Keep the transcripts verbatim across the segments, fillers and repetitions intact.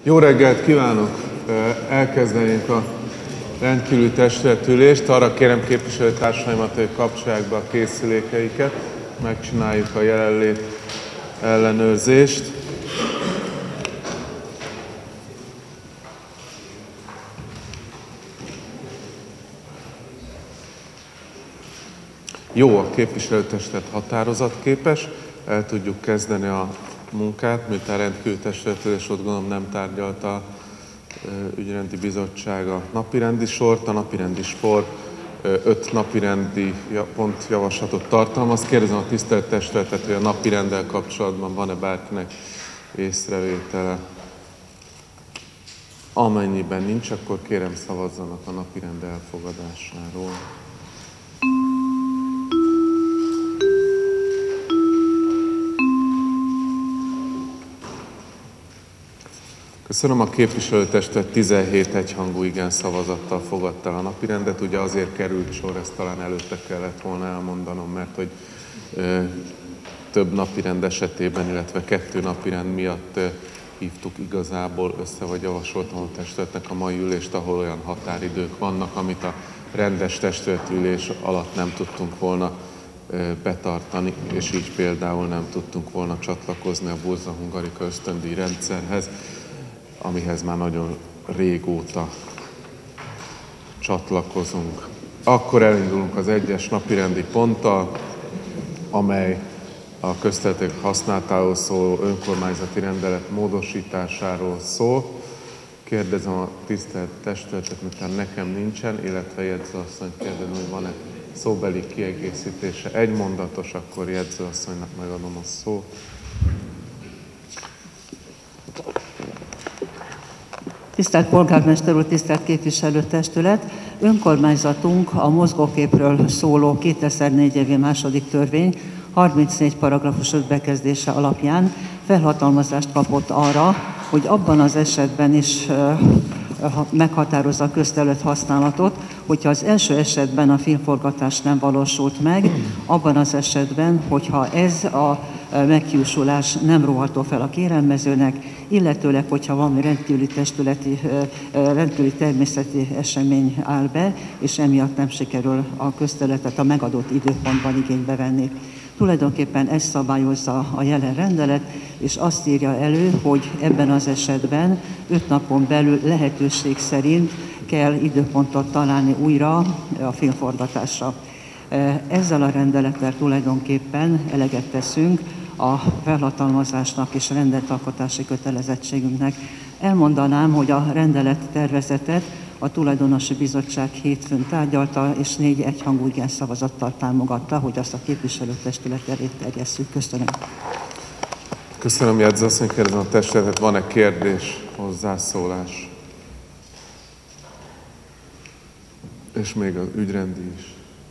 Jó reggelt kívánok! Elkezdenénk a rendkívüli testületülést. Arra kérem képviselőtársaimat, hogy kapcsolják be a készülékeiket. Megcsináljuk a jelenlét ellenőrzést. Jó, a képviselőtestület határozatképes, el tudjuk kezdeni a munkát, miután rendkívüli testületülés, ott gondolom nem tárgyalta a ügyrendi bizottság a napirendi sort. A napirendi sor öt napirendi pont javaslatot tartalmaz. Kérdezem a tisztelt testületet, hogy a napirenddel kapcsolatban van-e bárkinek észrevétele. Amennyiben nincs, akkor kérem szavazzanak a napirend elfogadásáról. Köszönöm, a képviselőtestület tizenhét egyhangú igen szavazattal fogadta el a napirendet. Ugye azért került sor, ezt talán előtte kellett volna elmondanom, mert hogy ö, több napirend esetében, illetve kettő napirend miatt ö, hívtuk igazából össze, vagy javasoltam a testületnek a mai ülést, ahol olyan határidők vannak, amit a rendes testületülés alatt nem tudtunk volna ö, betartani, és így például nem tudtunk volna csatlakozni a Burza Hungarika ösztöndíj rendszerhez, amihez már nagyon régóta csatlakozunk. Akkor elindulunk az egyes napirendi ponttal, amely a közterületek használatáról szóló önkormányzati rendelet módosításáról szól. Kérdezem a tisztelt testületet, miután nekem nincsen, illetve jegyzőasszonyt kérdezem, hogy van-e szóbeli kiegészítése. Egy mondatos, akkor jegyzőasszonynak megadom a szót. Tisztelt polgármester úr, tisztelt képviselőtestület! Önkormányzatunk a mozgóképről szóló kétezer-négy évi második törvény harmincnégy paragrafus öt bekezdése alapján felhatalmazást kapott arra, hogy abban az esetben is meghatározza a közterület használatot, hogyha az első esetben a filmforgatás nem valósult meg, abban az esetben, hogyha ez a meghiúsulás nem róható fel a kérelmezőnek, illetőleg, hogyha valami rendkívüli testületi, rendkívüli természeti esemény áll be, és emiatt nem sikerül a közterületet a megadott időpontban igénybe venni. Tulajdonképpen ezt szabályozza a jelen rendelet, és azt írja elő, hogy ebben az esetben öt napon belül lehetőség szerint kell időpontot találni újra a filmforgatásra. Ezzel a rendelettel tulajdonképpen eleget teszünk a felhatalmazásnak és rendeltalkotási kötelezettségünknek. Elmondanám, hogy a rendelet tervezetet a tulajdonosi bizottság hétfőn tárgyalta, és négy egyhangú igen szavazattal támogatta, hogy azt a képviselőtestület elé terjesszük. Köszönöm. Köszönöm, jegyzőasszony. Kérdezem a testületet, van-e kérdés, hozzászólás? És még az ügyrendi is.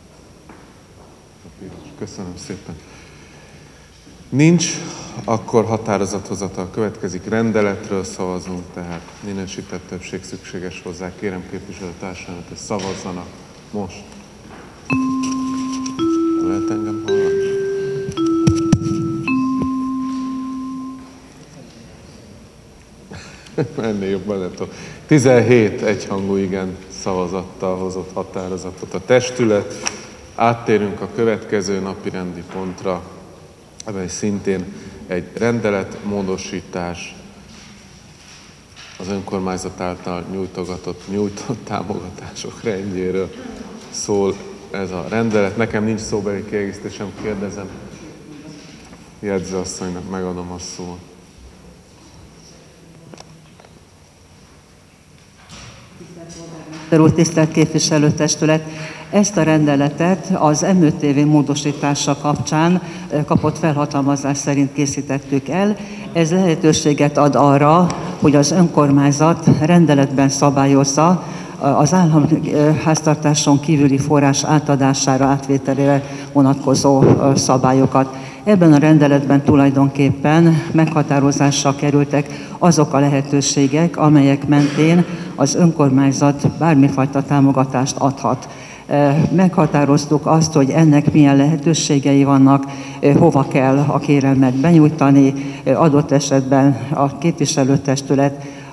Köszönöm szépen. Nincs, akkor határozathozatal következik. Rendeletről szavazunk, tehát minősített többség szükséges hozzá. Kérem képviselőtársaimat, hogy szavazzanak most. Lehet engem hallani? Ennél jobban nem tudom. tizenhét egyhangú igen szavazattal hozott határozatot a testület. Áttérünk a következő napi rendi pontra, amely szintén egy rendeletmódosítás, az önkormányzat által nyújtogatott, nyújtott támogatások rendjéről szól ez a rendelet. Nekem nincs szóbeli kiegészítésem, kérdezem jegyzőasszonynak, megadom a szót. Úr, tisztelt képviselőtestület! Ezt a rendeletet az em öt té vé módosítása kapcsán kapott felhatalmazás szerint készítettük el. Ez lehetőséget ad arra, hogy az önkormányzat rendeletben szabályozza az államháztartáson kívüli forrás átadására, átvételére vonatkozó szabályokat. Ebben a rendeletben tulajdonképpen meghatározásra kerültek azok a lehetőségek, amelyek mentén az önkormányzat bármifajta támogatást adhat. Meghatároztuk azt, hogy ennek milyen lehetőségei vannak, hova kell a kérelmet benyújtani, adott esetben a képviselőtestület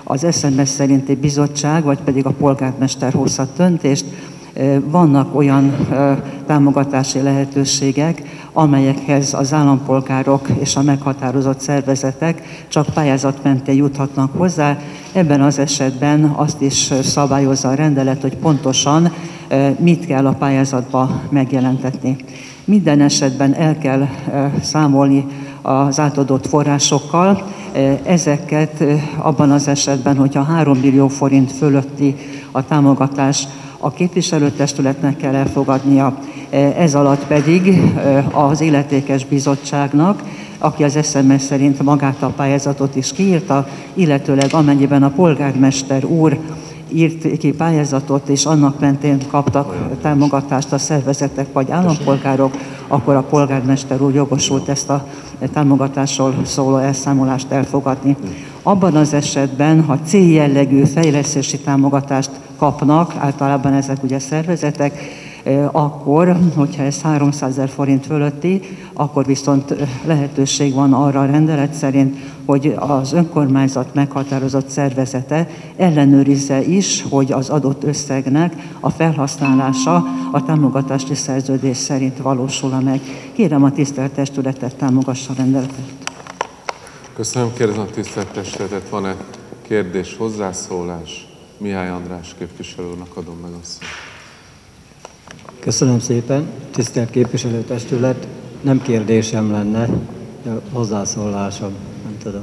az es em es szerinti bizottság, vagy pedig a polgármester hozhat döntést. Vannak olyan támogatási lehetőségek, amelyekhez az állampolgárok és a meghatározott szervezetek csak pályázat mentén juthatnak hozzá. Ebben az esetben azt is szabályozza a rendelet, hogy pontosan mit kell a pályázatba megjelentetni. Minden esetben el kell számolni az átadott forrásokkal. Ezeket abban az esetben, hogyha három millió forint fölötti a támogatás, a képviselőtestületnek kell elfogadnia, ez alatt pedig az illetékes bizottságnak, aki az es em es szerint magát a pályázatot is kiírta, illetőleg amennyiben a polgármester úr írt ki pályázatot, és annak mentén kaptak támogatást a szervezetek vagy állampolgárok, akkor a polgármester úr jogosult ezt a támogatásról szóló elszámolást elfogadni. Abban az esetben, ha céljellegű fejlesztési támogatást kapnak, általában ezek ugye szervezetek, akkor, hogyha ez háromszázezer forint fölötti, akkor viszont lehetőség van arra a rendelet szerint, hogy az önkormányzat meghatározott szervezete ellenőrizze is, hogy az adott összegnek a felhasználása a támogatási szerződés szerint valósul meg. Kérem a tisztelt testületet, támogassa a rendeletet. Köszönöm, kérdezem a tisztelt testületet. Van-e kérdés, hozzászólás? Mihály András képviselő úrnak adom meg a szót. Köszönöm szépen, tisztelt képviselőtestület. Nem kérdésem lenne, hozzászólásom, nem tudom.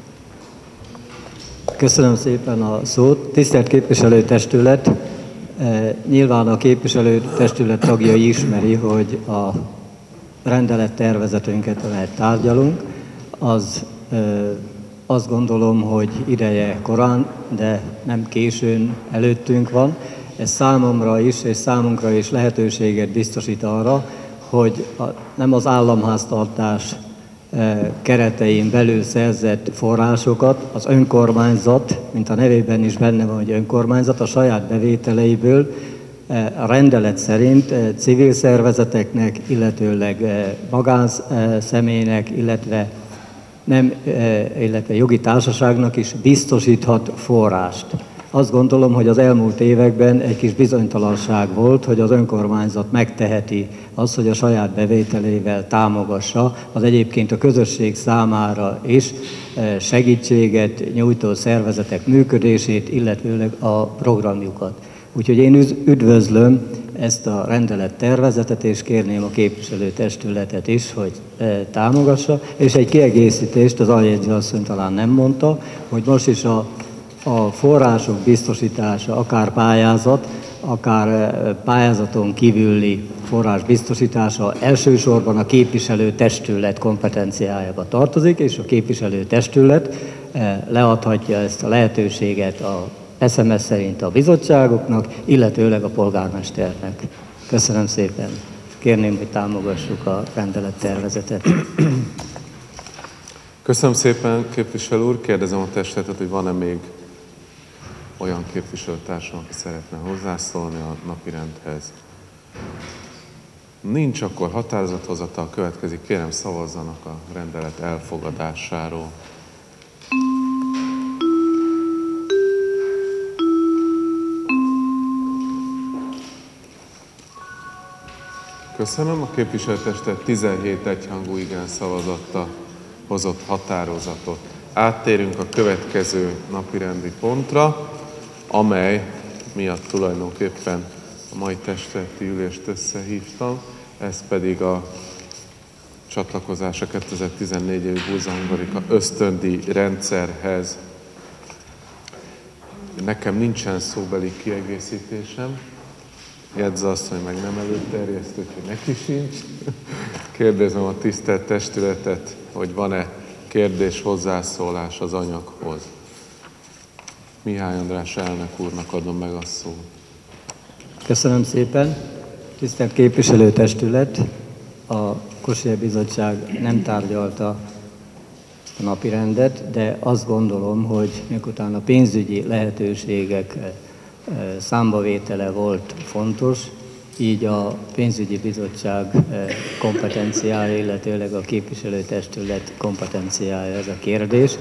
Köszönöm szépen a szót. Tisztelt képviselőtestület, nyilván a képviselőtestület tagjai ismeri, hogy a rendelettervezetünket, amelyet tárgyalunk, az azt gondolom, hogy ideje korán, de nem későn előttünk van. Ez számomra is, és számunkra is lehetőséget biztosít arra, hogy a, nem az államháztartás e, keretein belül szerzett forrásokat az önkormányzat, mint a nevében is benne van, hogy önkormányzat, a saját bevételeiből e, a rendelet szerint e, civil szervezeteknek, illetőleg e, magánszemélynek, illetve, nem, e, illetve jogi társaságnak is biztosíthat forrást. Azt gondolom, hogy az elmúlt években egy kis bizonytalanság volt, hogy az önkormányzat megteheti azt, hogy a saját bevételével támogassa az egyébként a közösség számára is segítséget nyújtó szervezetek működését, illetőleg a programjukat. Úgyhogy én üdvözlöm ezt a rendelettervezetet, és kérném a képviselőtestületet is, hogy támogassa. És egy kiegészítést, az Aljegyző asszony talán nem mondta, hogy most is a A források biztosítása, akár pályázat, akár pályázaton kívüli forrás biztosítása elsősorban a képviselőtestület kompetenciájába tartozik, és a képviselőtestület leadhatja ezt a lehetőséget a es em es szerint a bizottságoknak, illetőleg a polgármesternek. Köszönöm szépen. Kérném, hogy támogassuk a rendelettervezetet. Köszönöm szépen, képviselő úr. Kérdezem a testületet, hogy van-e még olyan képviselőtársam, aki szeretne hozzászólni a napirendhez. Nincs, akkor határozathozatal következik. Kérem, szavazzanak a rendelet elfogadásáról. Köszönöm. A képviselőtestület tizenhét egyhangú igen szavazattal hozott határozatot. Áttérünk a következő napirendi pontra, amely miatt tulajdonképpen a mai testületi ülést összehívtam, ez pedig a csatlakozás a kétezer-tizennégy évi Buza-Hungarika ösztöndíj rendszerhez. Nekem nincsen szóbeli kiegészítésem, Jedza asszony meg nem előterjeszt, úgyhogy neki sincs. Kérdezem a tisztelt testületet, hogy van-e kérdés, hozzászólás az anyaghoz. Mihály András elnök úrnak adom meg a szót. Köszönöm szépen. Tisztelt képviselőtestület, a Kossuth Bizottság nem tárgyalta a napirendet, de azt gondolom, hogy miután a pénzügyi lehetőségek számbavétele volt fontos, így a pénzügyi bizottság kompetenciája, illetőleg a képviselőtestület kompetenciája ez a kérdés.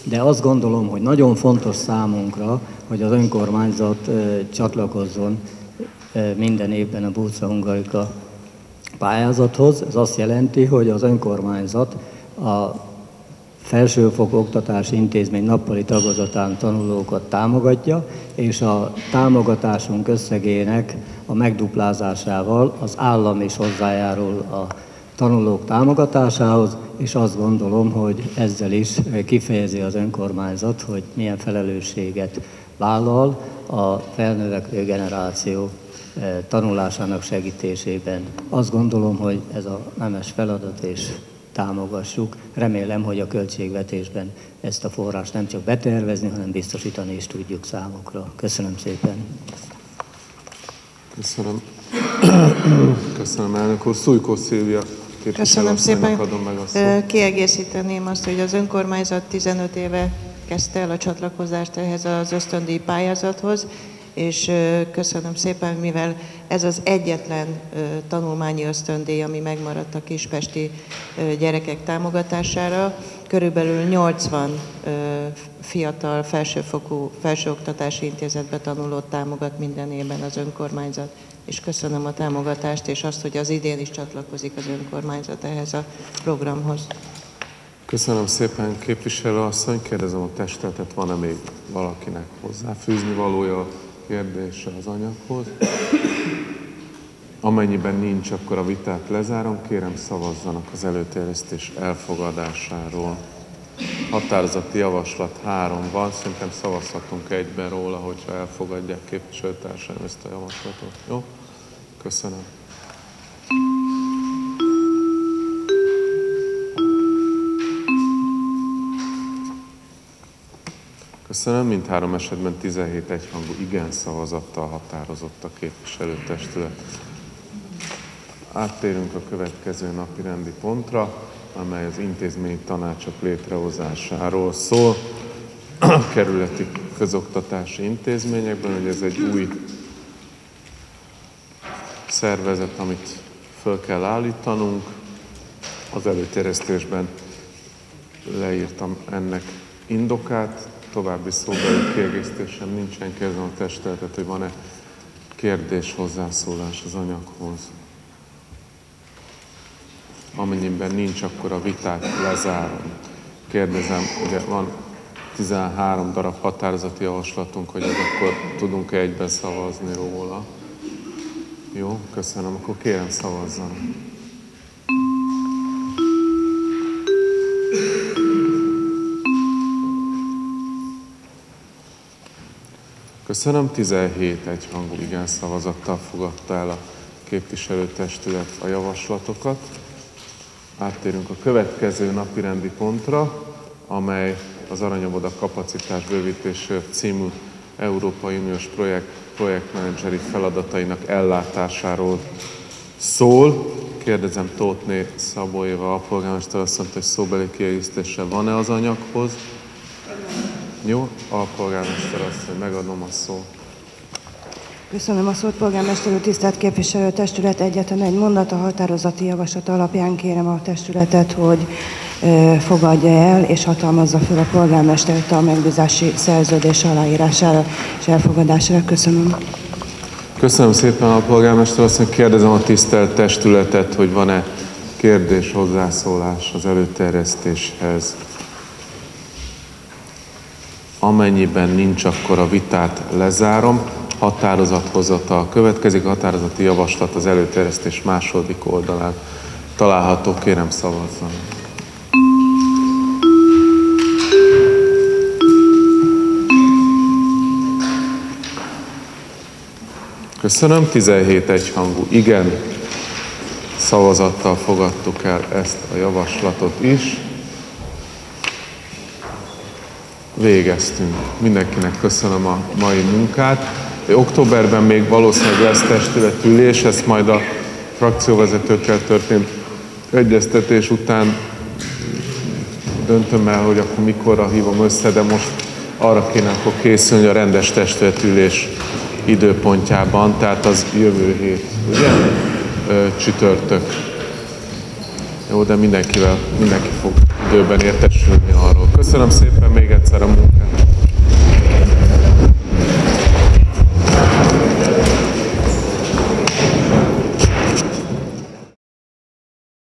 de azt gondolom, hogy nagyon fontos számunkra, hogy az önkormányzat csatlakozzon minden évben a Bursa Hungarika pályázathoz. Ez azt jelenti, hogy az önkormányzat a felsőfokú oktatási intézmény nappali tagozatán tanulókat támogatja, és a támogatásunk összegének a megduplázásával az állam is hozzájárul a tanulók támogatásához, és azt gondolom, hogy ezzel is kifejezi az önkormányzat, hogy milyen felelősséget vállal a felnövekvő generáció tanulásának segítésében. Azt gondolom, hogy ez a nemes feladat, és támogassuk. Remélem, hogy a költségvetésben ezt a forrást nem csak betervezni, hanem biztosítani is tudjuk számukra. Köszönöm szépen. Köszönöm. Köszönöm, elnök úr. Szújkó Szilvia képviselőasszonynak adom meg a szót. Kiegészíteném azt, hogy az önkormányzat tizenöt éve kezdte el a csatlakozást ehhez az ösztöndíj pályázathoz, és köszönöm szépen, mivel ez az egyetlen tanulmányi ösztöndíj, ami megmaradt a kispesti gyerekek támogatására. Körülbelül nyolcvan fiatal felsőfokú felsőoktatási intézetbe tanulót támogat minden évben az önkormányzat. És köszönöm a támogatást, és azt, hogy az idén is csatlakozik az önkormányzat ehhez a programhoz. Köszönöm szépen, képviselő asszony. Kérdezem a testületet, van-e még valakinek hozzáfűzni valója a kérdése az anyaghoz? Amennyiben nincs, akkor a vitát lezárom. Kérem, szavazzanak az előterjesztés elfogadásáról. Határozati javaslat három van, szerintem szavazhatunk egyben róla, hogyha elfogadják képviselőtársaim ezt a javaslatot. Jó? Köszönöm. Köszönöm, mindhárom esetben tizenhét egyhangú igen szavazattal határozott a képviselőtestület. Áttérünk a következő napi rendi pontra, amely az intézményi tanácsok létrehozásáról szól. A kerületi közoktatási intézményekben, hogy ez egy új szervezet, amit föl kell állítanunk. Az előterjesztésben leírtam ennek indokát, további szóbeli kiegészítésem nincsen. Kérdezem a testületet, hogy van-e kérdés, hozzászólás az anyaghoz. Amennyiben nincs, akkor a vitát lezárom. Kérdezem, ugye van tizenhárom darab határozati javaslatunk, hogy akkor tudunk-e egyben szavazni róla. Jó, köszönöm, akkor kérem szavazzanak. Köszönöm, tizenhét egyhangú igen szavazattal fogadta el a képviselőtestület a javaslatokat. Áttérünk a következő napirendi pontra, amely az Aranyoboda kapacitás bővítéséért című Európai Uniós projekt, projektmenedzseri feladatainak ellátásáról szól. Kérdezem Tóthné Szabó Éva alpolgármester azt mondta, hogy szóbeli kiegészítése van-e az anyaghoz? Jó, alpolgármester azt, hogy megadom a szót. Köszönöm a szót, polgármester úr, tisztelt képviselőtestület. Egyetlen egy mondat a határozati javaslat alapján kérem a testületet, hogy e, fogadja el és hatalmazza fel a polgármestert a megbízási szerződés aláírására és elfogadására. Köszönöm. Köszönöm szépen a polgármester azt, hogy kérdezem a tisztelt testületet, hogy van-e kérdés, hozzászólás az előterjesztéshez. Amennyiben nincs, akkor a vitát lezárom. Határozathozatal következik. A határozati javaslat az előterjesztés második oldalán található. Kérem, szavazzanak. Köszönöm. tizenhét egyhangú igen szavazattal fogadtuk el ezt a javaslatot is. Végeztünk. Mindenkinek köszönöm a mai munkát. Októberben még valószínűleg lesz testületülés, ezt majd a frakcióvezetőkkel történt egyeztetés után döntöm el, hogy akkor mikorra hívom össze, de most arra kéne akkor készülni a rendes testületülés időpontjában, tehát az jövő hét, ugye? Ö, csütörtök. Jó, de mindenkivel, mindenki fog időben értesülni arról. Köszönöm szépen még egyszer a munkát!